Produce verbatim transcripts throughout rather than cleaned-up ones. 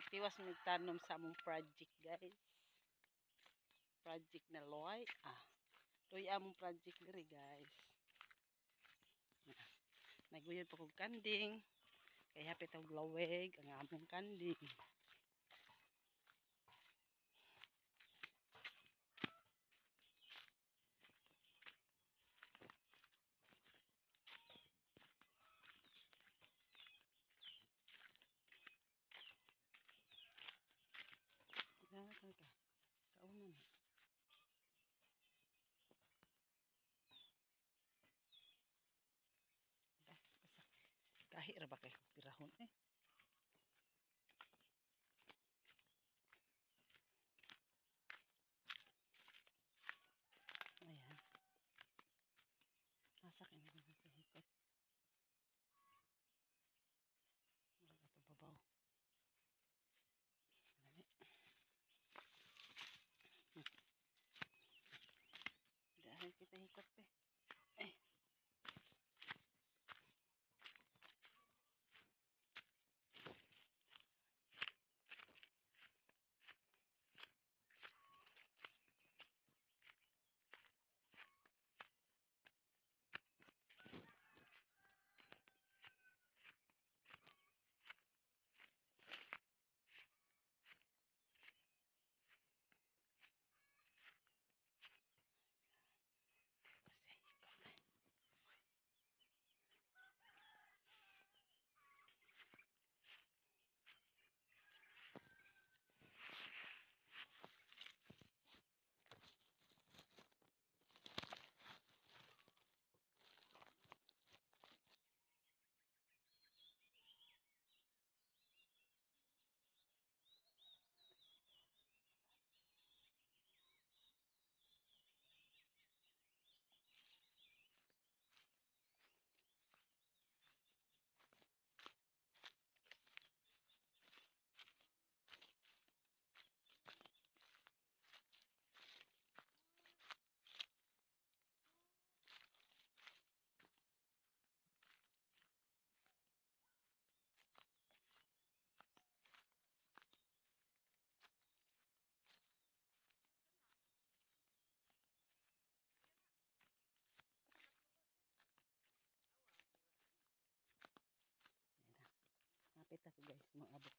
Tiwas nagtanom sa among project guys. Project na loy. Ah, loy among project diri guys. Naguyod pa kog kanding. Kaya hapit og laweg ang among kanding. Ah, ka. Kaunan. Kahi ra ba kay pirahon eh. Ayan. Masak ini na sa hikot. Mura ito babaw. Dali. Hmm. Dahil kita hikot pe. Eh. Napit ako guys, mga abot.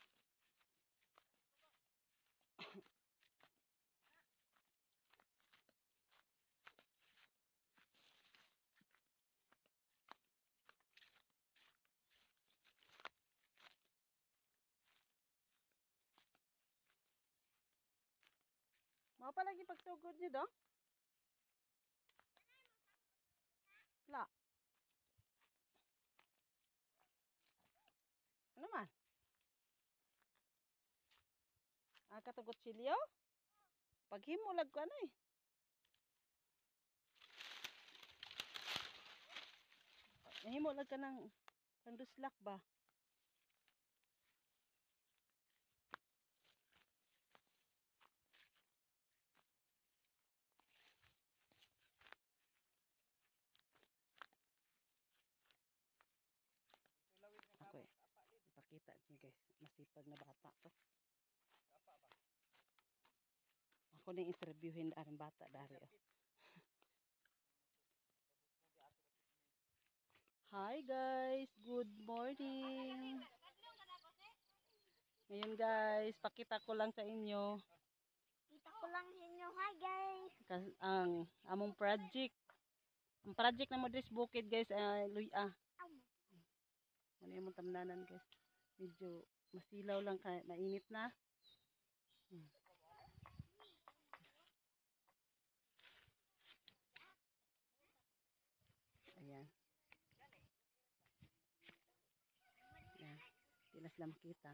Mau pa lagi pagsugod niyo do? La. Ano man? Ah, katugot silyo? Paghimo lag ko ano eh. Nahimo lag ka ng kanduslak ba? Ako eh. Ipakita niyo guys. Masipag na bata to. Ako na interviewin ang bata dari oh. Hi guys, good morning. Ngayon guys, pakita ko lang sa inyo. Kita ko lang sa inyo. Hi guys. Kas, ang among project. Ang project na Modris Bukid guys, uh, luya. Ano yung tamnanan guys. Medyo masilaw lang, kaya mainit na. Hmm. Ayan. Ayan. Tilas lang kita.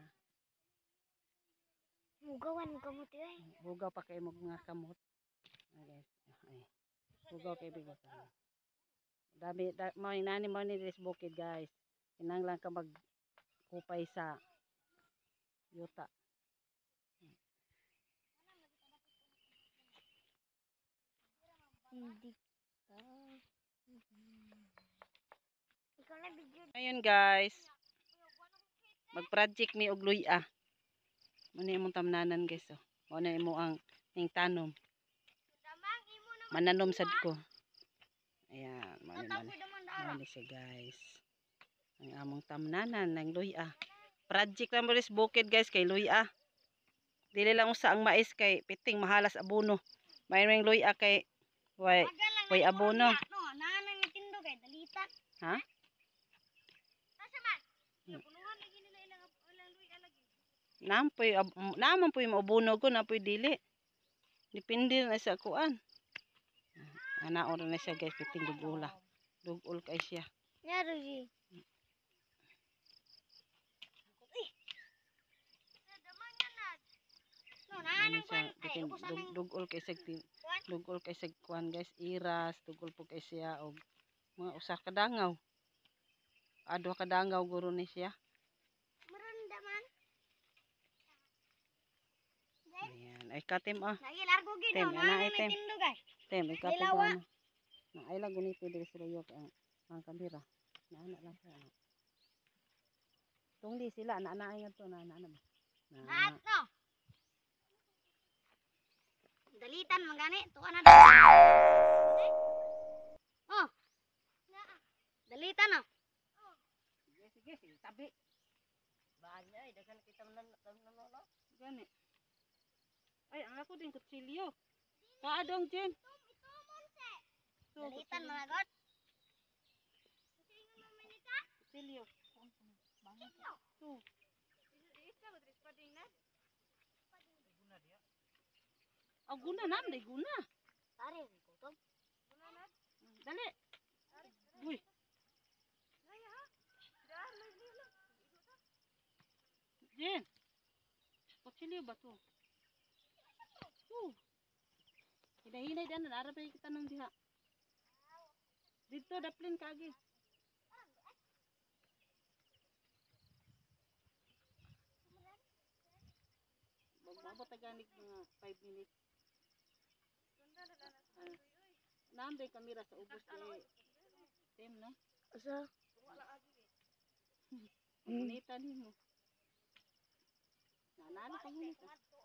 Mugawan mo kamot eh. Bugaw pa kayo mga kamot. Ayan guys. Ay. Bugaw kayo bigot. Dami, da, mga inani mo ni Modris Bukid guys. Inang lang ka magkupay sa yuta. Hindi ka. Ikaw na video. Ayun guys. Mag-project mi og luya. Muna imong tamnanan guys. Oh. Muna imo ang ning tanom. Mananom sad ko. Ayan. Mani mani. Mani siya guys. Ang among tamnanan ng luya. Project lang mo rin bukid guys kay luya. Dili lang usa ang mais kay piting mahalas abono. Mayroong luya kay way way abono. Nanang itindo kay dalitan. Ha? Asa man? Punuhan lagi nila ilang ilang luya lagi. Nampoy naman poy maabono ko napoy dili. Depende na sa kuan. Ana ora na siya guys piting dugula. Dugol kay siya. Nyaro ji. Ano siya piting dug, dugol kay sig dugol kay sig kuan guys iras dugol po kay siya og mga usa ka dangaw. Ado ka dangaw guro ni siya. Maranda man. Ayan, ay katim ah. Lagi largo gid Tem, no. ana Nanang item. itindo guys. Tem, ikatim Dilawa. ano. Na ay lang gunito diri sa luyok ang ang kamera. Na ana lang siya. Tungli sila na ana ay to na ana na. Lahat Na. no. Dalitan man gani, tuwa na. Oh. Dalitan no. Sige sige sige tabi. Banya ay daghan kita man no. Gani. Ay ang ako din kutsilyo. Kaadong Jen. Dalitan man agad. Kutsilyo. Tu. Oh, guna nam dai guna. Tari kutob. Dali. Uy. Jen. Kutsilyo ba to? Tu. Hinay-hinay dan ara pa kita nang diha. Dito daplin kagi. Mabot taganik mga five minutes. Uh, Namday kamera sa ubos kay Tem no? Asa? Nita nimo. Nanalo pa mo.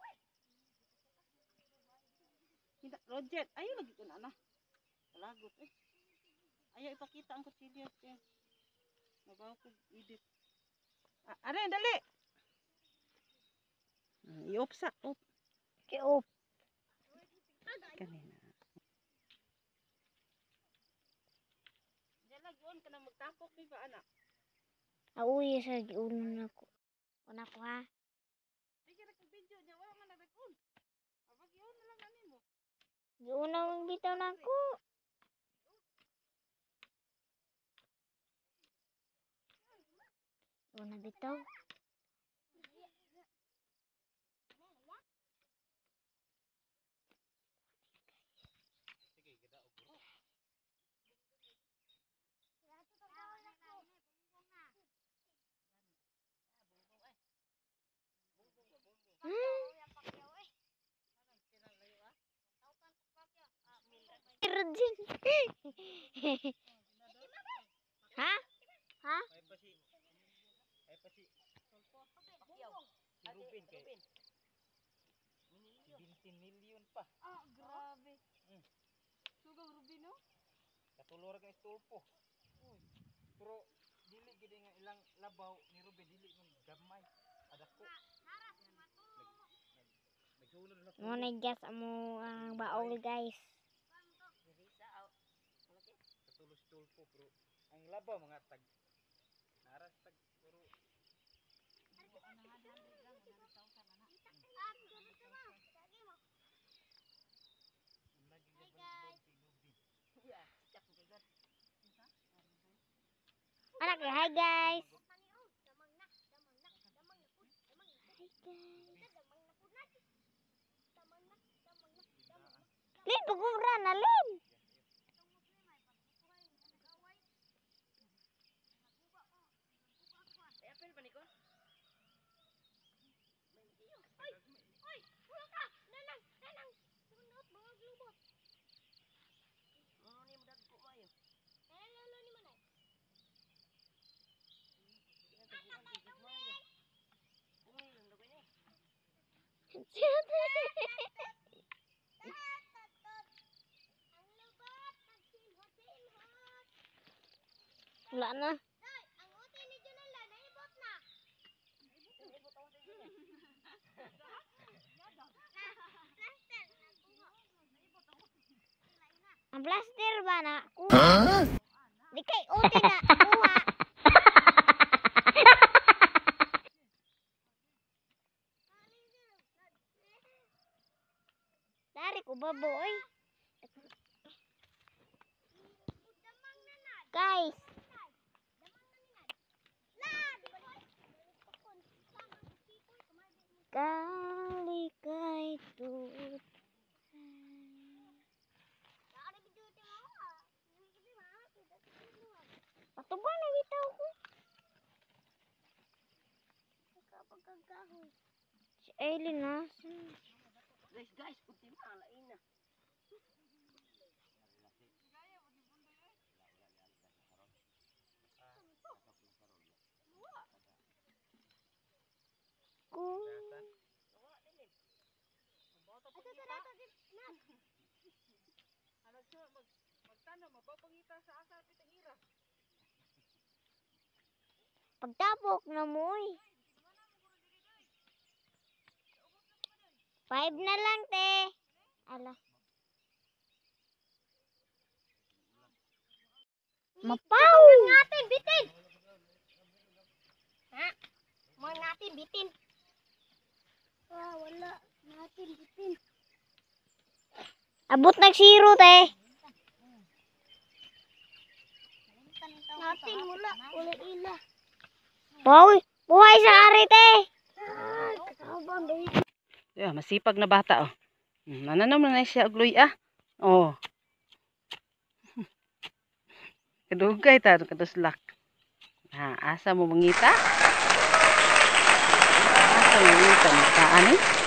Hindi Roger, ayo lagi ko na na. Lagot eh. Ayaw ipakita ang kutsilyo Tem. Mabaw ko edit. Ah, are dali. Uh, I-off sa, off. Ki-op. Kanina. Diyan lang yun ka na magtapok ni ba anak? Auy sa giunon nako. Una ko ha. Sige na video niya wala man nag-on. Abag yun na lang anin mo. Giunaw bitaw nako. Una bitaw. Rajin. Ha? Ha? Ay pa si Ay pa si Si Ruben kay twenty million pa. Ah, grabe. Hmm. Sugang Rubino? Katulor ka istulpo. Uy. Pero dili gid nga ilang labaw ni Ruben dili man gamay. Adako. Nagsunod na Mo na gas amo ang baog guys. Katulos istulpo pero ang labaw mga tag naras tag pero Anak hi guys. Lin pagura na Lin. Wala na. Ang blaster ba na? Kuha. Di kay uti na. Kuha. Dari ko baboy. Guys. Kali kay tut. Patugan na bitaw ko. Si Aileen na. Guys, guys, puti na, alain na. Kung pagtapok na mo eh. Five na lang, te. Ala. Mapaw! Natin, bitin! Ha? Mo natin, bitin. Ah, wala. Natin, bitin. Abot nag-zero, te. Natin, wala. Wala ila. Buhay, buhay sa ari, te. Kakabang, dahil. Yeah, masipag na bata oh. Hmm, nananom na na siya og luy ah. Oh. Kadugay ta kaduslak. Ha, asa mo mangita? Asa mo mangita? Taan eh?